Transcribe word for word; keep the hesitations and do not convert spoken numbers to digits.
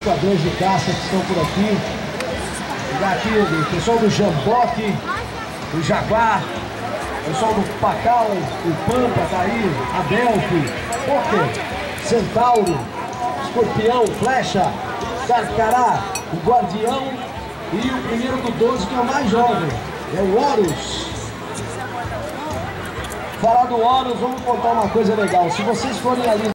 Jogadores de caça que estão por aqui. Aqui o pessoal do Jamboque, o Jaguar, o pessoal do Pacal, o Pampa tá aí, a Delphi, Poker, Centauro, Escorpião, Flecha, Carcará, o Guardião e o primeiro do doze, que é o mais jovem, é o Horus. Falar do Horus, vamos contar uma coisa legal. Se vocês forem ali